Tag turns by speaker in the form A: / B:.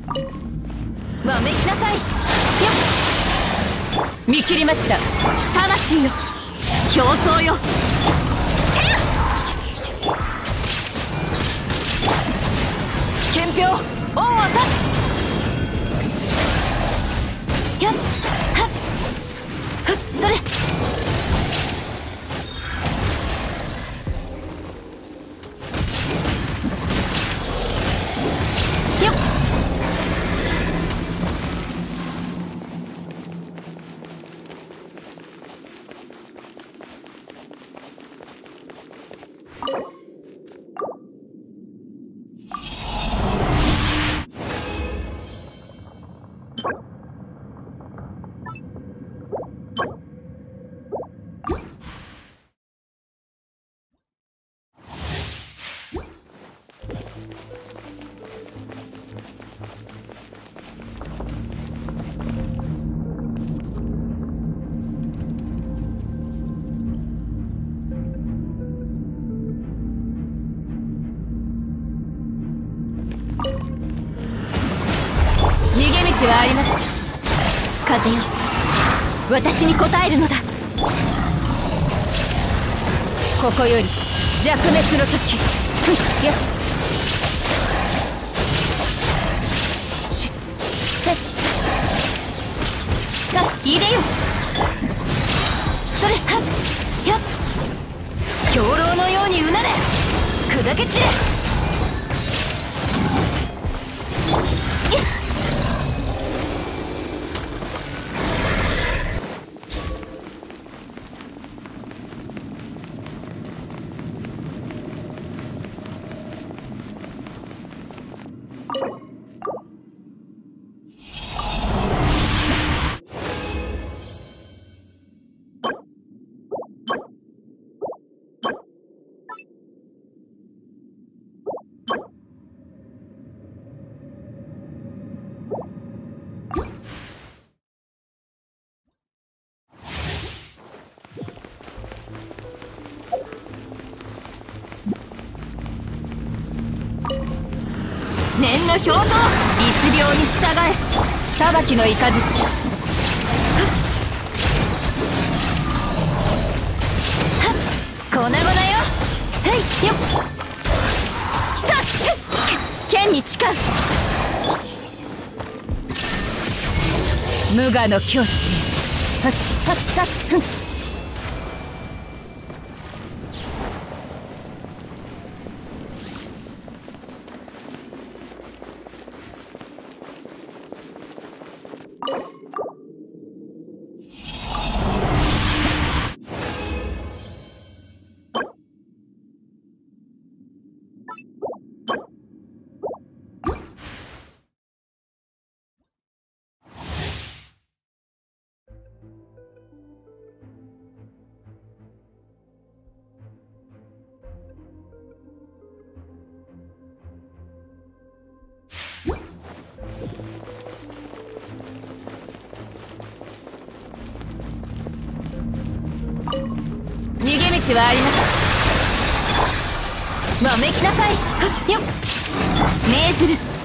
A: わめきなさい。よっ、見切りました。魂よ、競争よ。憲兵恩を断つ。やっはっふっ、それ。よっ、逃げ道はあります。風よ、私に応えるのだ。ここより弱滅の時。やっ、シュッ、へっ、さあ入れよ。それ、はっ、やっ、兵糧のようにうなれ。砕け散れ。やっ、念の表刀、律令に従え。裁きの雷。粉々よ。はい、よっ、タッチュッ、剣に誓う。無我の境地へ。はっはっはっ、ふん。逃げ道はあります。わめきなさい。よっ、命ずる。